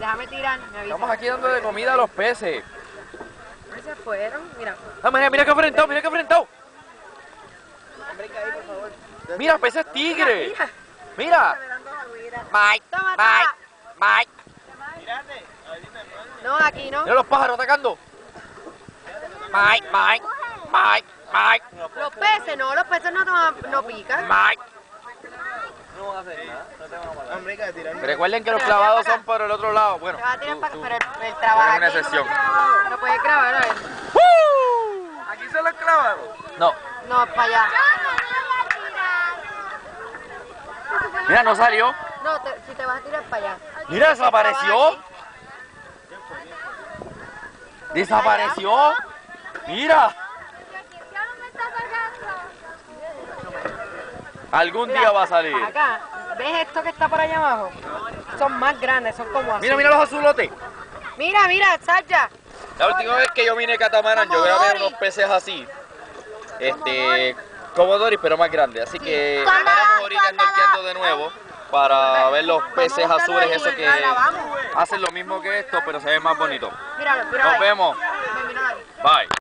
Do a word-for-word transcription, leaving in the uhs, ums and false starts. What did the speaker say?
Déjame tirar, me avisa. Estamos aquí dando de comida a los peces. ¿Dónde se fueron? Mira. Ah, mira, mira que enfrentado, mira que enfrentado. Mira, peces tigre. Mira, Mira. Mike, Toma, Mike, Mike. No, aquí no. Mira los pájaros atacando. Mike, Mike, Mike, Mike, Los peces, no, los peces no, toman- no pican. Mike. No van a hacer nada, no te van a matar. Hombre, que tirar. Recuerden que los clavados son por el otro lado. Bueno, Te vas a tirar tú- para tú- pero el, el trabajo es una aquí no excepción. lo grabado. Lo puedes grabar, a ver. ¿Aquí son los clavados? No, No, para allá. mira, no salió. No, te- si te vas a tirar para allá. Mira, desapareció. Desapareció. Mira. Algún Mira, día va a salir. Acá, ¿ves esto que está por allá abajo? Son más grandes, son como así. Mira, mira los azulotes. Mira, mira, Sacha. La última vez que yo vine a catamarán, yo grabé unos peces así. Este, como Doris, pero más grandes. Así que estamos ahorita snorkeando de nuevo para ver los peces Vamos a buscarlo azules, ahí, esos que ¿verdad? Vamos. hacen lo mismo que esto, pero se ven más bonitos. Míralo, míralo Nos ahí. vemos. Ven, míralo ahí. Bye.